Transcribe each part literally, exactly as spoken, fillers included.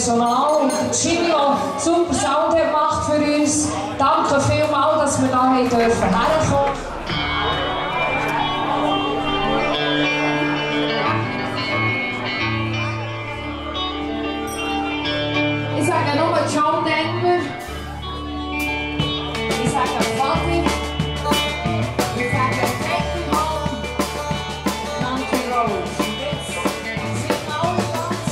Personal und Jimmy, der super Sound gemacht für uns. Danke vielmals, dass wir da herkommen dürfen. Ich sage nur John Denver. Ich sage Vati. Ich sage Take Me Home. Country Roads. Jetzt sind alle ganz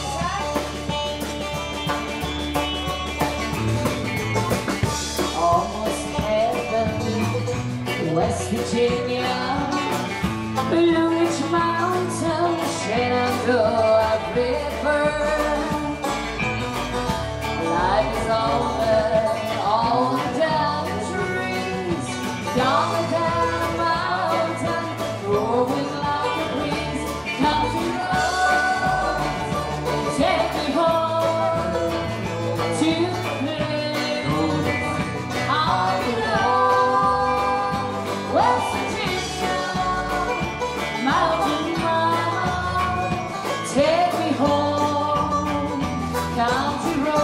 lustig. Almost heaven, West Virginia, Blue Ridge Mountain, Shenandoah River. Life is over, all down the trees, down down the mountain, growing like a breeze. Country roads, take me home to the place I belong. West Virginia, mountain mile, take me home, country roads.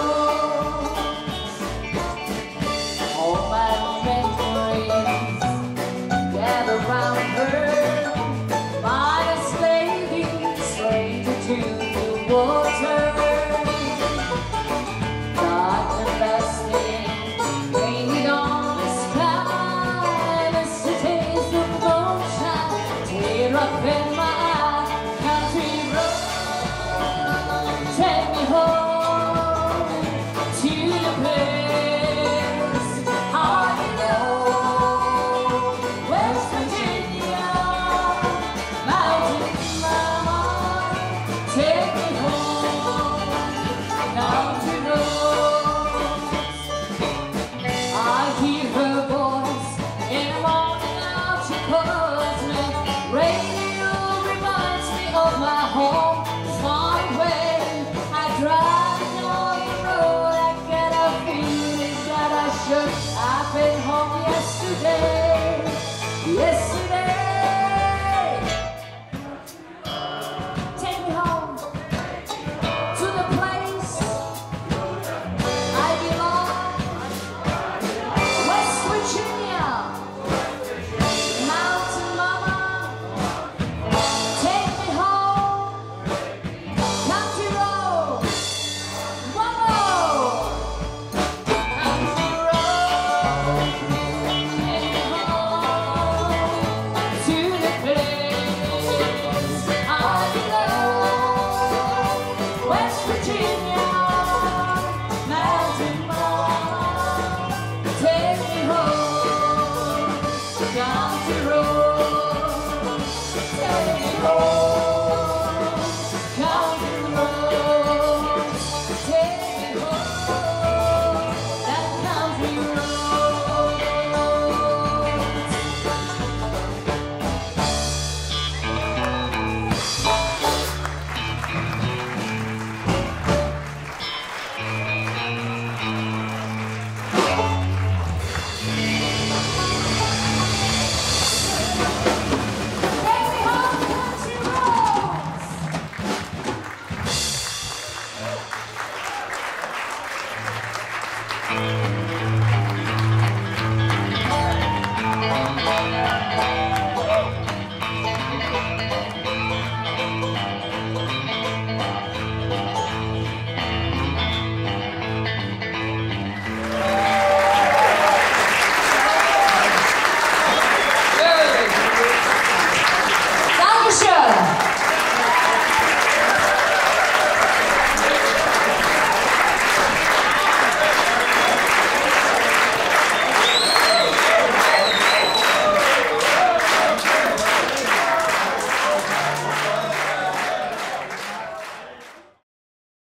I've been home yesterday. Yes.